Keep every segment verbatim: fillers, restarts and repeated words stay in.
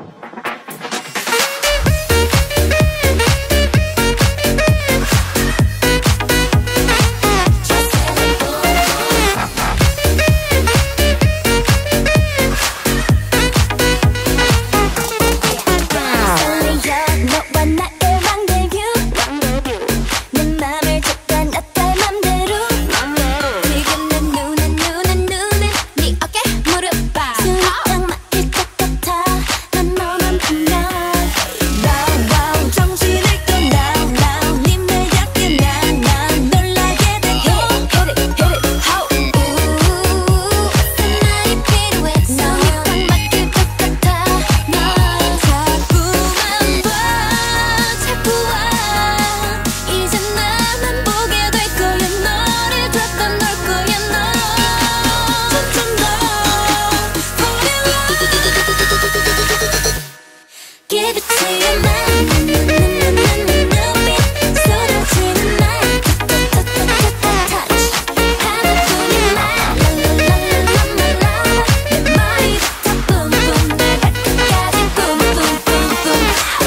Give it to your man. 눈빛 쏟아지는 날 touch 하나뿐인 말 랄랄랄랄랄라 내 머리부터 뿜뿜 내 발끝까지 뿜뿜뿜뿜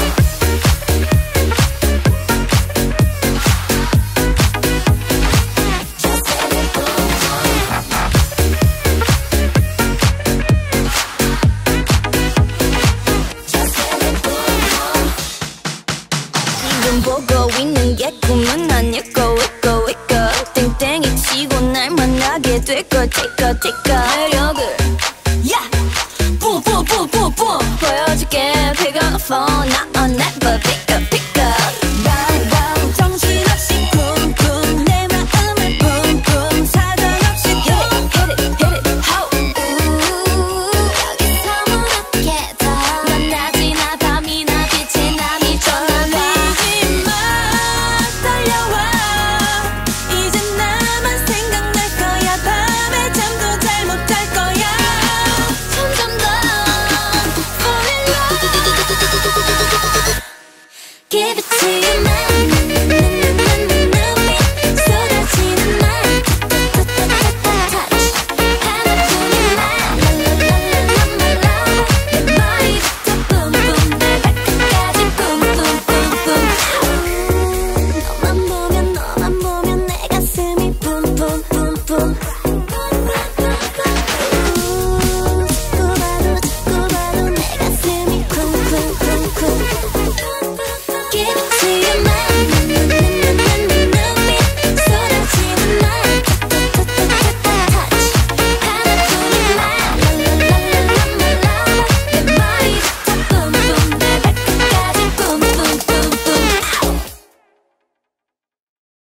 지금 보고 있는 게 꿈은 아닐 거 있고 있고 땡땡이 치고 날 만나게 될 걸 티까 티까 매력을 야! 뿜뿜뿜뿜뿜 보여줄게 pick up the phone